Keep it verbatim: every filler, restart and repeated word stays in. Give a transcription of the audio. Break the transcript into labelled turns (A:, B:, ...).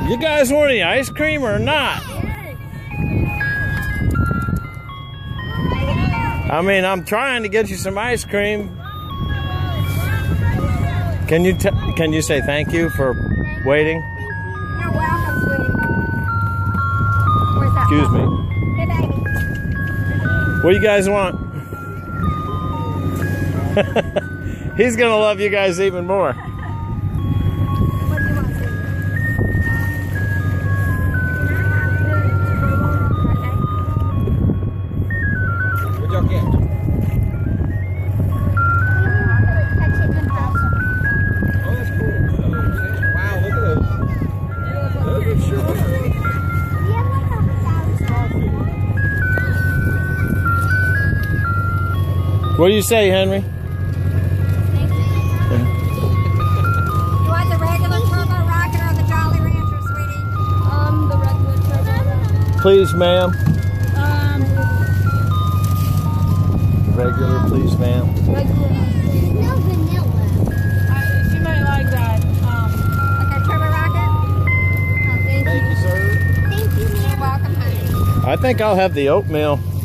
A: You guys want any ice cream or not? I mean, I'm trying to get you some ice cream. Can you t can you say thank you for waiting?
B: You're welcome, sweetie. Where's that?
A: Excuse me.
B: Hey, baby.
A: What do you guys want? He's gonna love you guys even more.
B: What do you want, sweetie?
C: What'd y'all get? Oh, that's cool. Wow, look at those. Those are sure.
A: What do you say, Henry?
B: You want the regular Turbo Rocket or the Jolly Rancher, sweetie?
D: Um, the regular turbo.
A: Please, ma'am.
D: Um,
A: Regular, please, ma'am.
D: regular.
B: No vanilla.
D: I, she might like that. Um,
B: Okay, Turbo Rocket?
D: thank
C: Thank
D: you.
C: you, sir.
B: Thank you, ma'am. You're welcome, honey.
A: I think I'll have the oatmeal.